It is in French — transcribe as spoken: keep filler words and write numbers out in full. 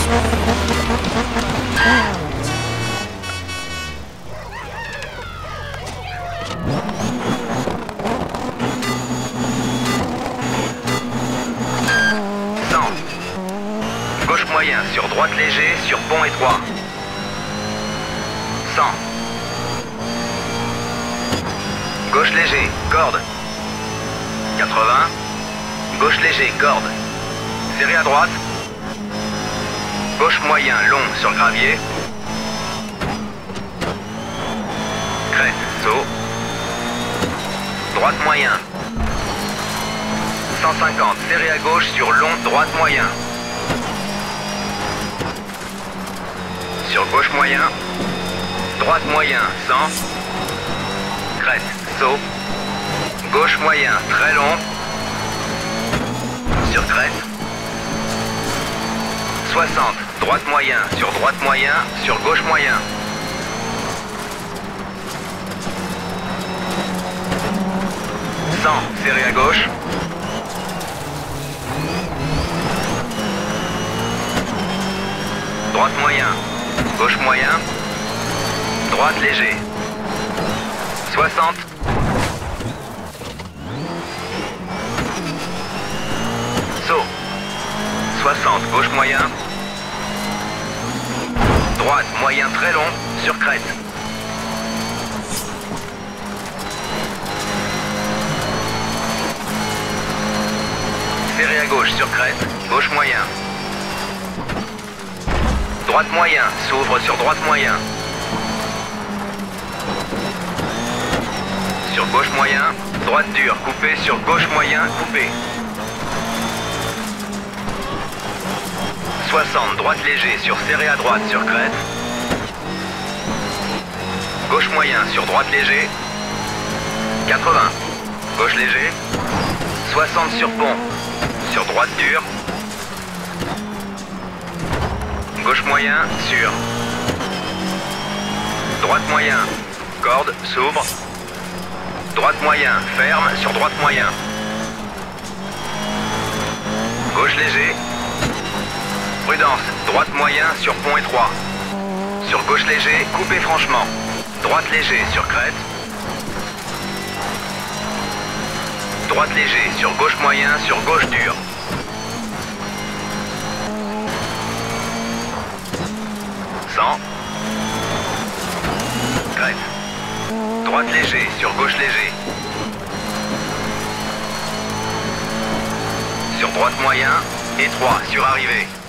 Gauche moyen sur droite léger sur pont étroit. cent. Gauche léger, corde. quatre-vingts. Gauche léger, corde. Serré à droite. Gauche moyen, long sur gravier. Crête, saut. Droite moyen. cent cinquante, serré à gauche sur long, droite moyen. Sur gauche moyen. Droite moyen, cent. Crête, saut. Gauche moyen, très long. Sur crête. soixante, droite moyen, sur droite moyen, sur gauche moyen. cent, serré à gauche. Droite moyen, gauche moyen. Droite léger. soixante. Saut. soixante, gauche moyen. Droite moyen très long, sur crête. Serré à gauche sur crête, gauche moyen. Droite moyen, s'ouvre sur droite moyen. Sur gauche moyen, droite dure, coupé sur gauche moyen, coupé. soixante, droite léger sur serré à droite sur crête. Gauche moyen sur droite léger. quatre-vingts, gauche léger. soixante sur pont, sur droite dure. Gauche moyen, sur. Droite moyen, corde, s'ouvre. Droite moyen, ferme, sur droite moyen. Gauche léger. Prudence, droite moyen sur pont étroit. Sur gauche léger, coupé franchement. Droite léger sur crête. Droite léger sur gauche moyen, sur gauche dur. cent. Crête. Droite léger sur gauche léger. Sur droite moyen, étroit sur arrivée.